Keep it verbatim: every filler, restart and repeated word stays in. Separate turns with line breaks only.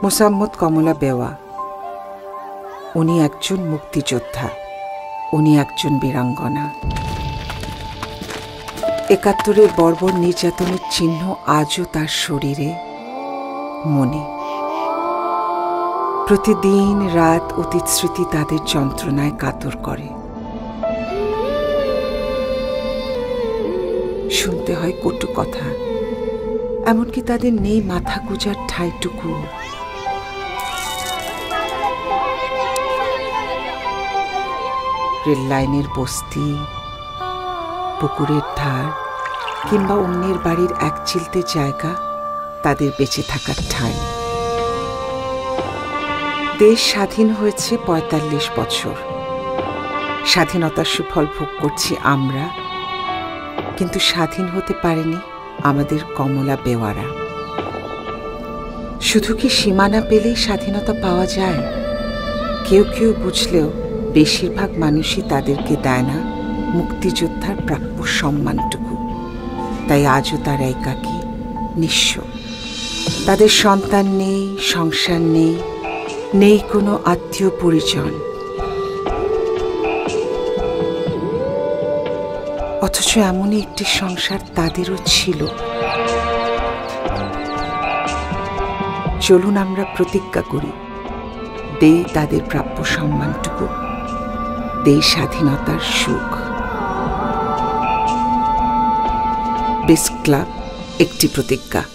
মোসাম্মত কমলা বেওয়া উনি একজন মুক্তিযোদ্ধা, উনি একজন বীরাঙ্গনা। একাত্তরের বর্বর নির্যাতনের চিহ্ন আজও তার শরীরে, মনে। প্রতিদিন রাত অতীত স্মৃতি তাদের যন্ত্রণায় কাতর করে। শুনতে হয় কটু কথা, এমনকি তাদের নেই মাথা গুজার ঠাঁইটুকু। রেল লাইনের বস্তি, পুকুরের ধার কিংবা অন্যের বাড়ির এক চিলতে জায়গা তাদের বেঁচে থাকার ঠাঁই। দেশ স্বাধীন হয়েছে পঁয়তাল্লিশ বছর, স্বাধীনতার সুফল ভোগ করছি আমরা, কিন্তু স্বাধীন হতে পারেনি আমাদের কমলা বেওয়ারা। শুধু কি সীমানা পেলেই স্বাধীনতা পাওয়া যায়? কেউ কেউ বুঝলেও বেশিরভাগ মানুষই তাদেরকে দেয় না মুক্তিযোদ্ধার প্রাপ্য সম্মানটুকু। তাই আজও তারা একাকী, নিঃস্ব। তাদের সন্তান নেই, সংসার নেই, নেই কোনো আত্মীয় পরিজন। অথচ এমনই একটি সংসার তাদেরও ছিল। চলুন আমরা প্রতিজ্ঞা করি, দেই তাদের প্রাপ্য সম্মানটুকু, দেই স্বাধীনতার সুখ। বেস্ট ক্লাব একটি প্রতিজ্ঞা।